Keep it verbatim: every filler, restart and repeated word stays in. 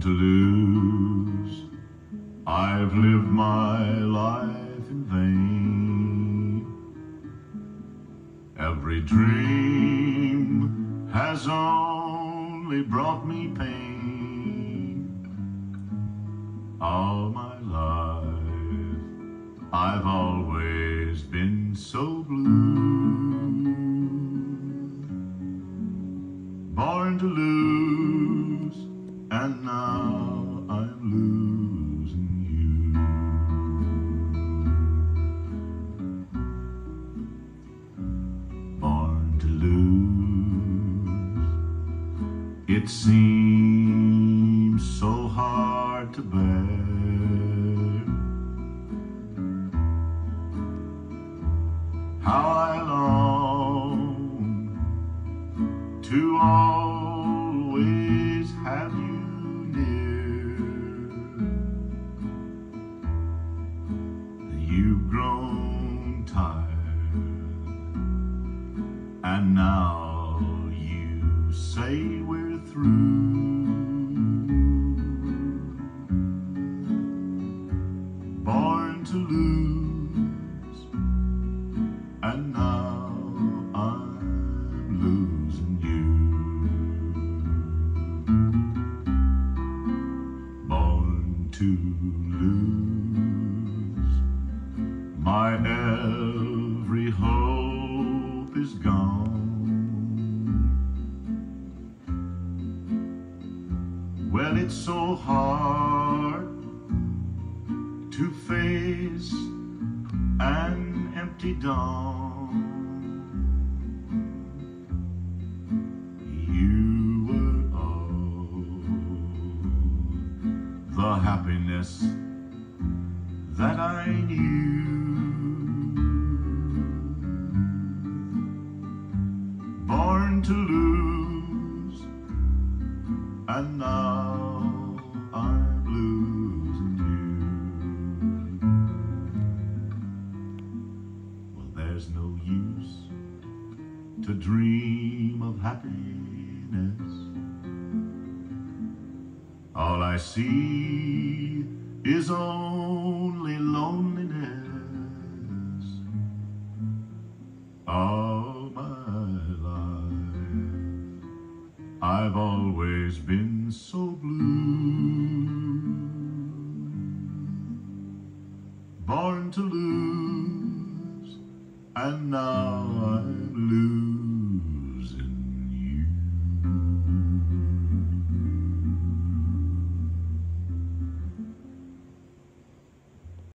to lose. I've lived my life in vain. Every dream has only brought me pain. All my life I've always been so blue. Born to lose, and now I'm losing you. Born to lose, it seems so hard to bear. How I long to always have you near. You've grown tired, and now you say we're through. Born to lose, and now I'm losing you. Born to lose, my every hope is gone. Well, it's so hard to face an empty dawn. You were all the happiness that I knew. Born to lose, and now I'm losing you. Well, there's no use to dream of happiness. All I see is only loneliness. All my life I've always been so blue. Born to lose, and now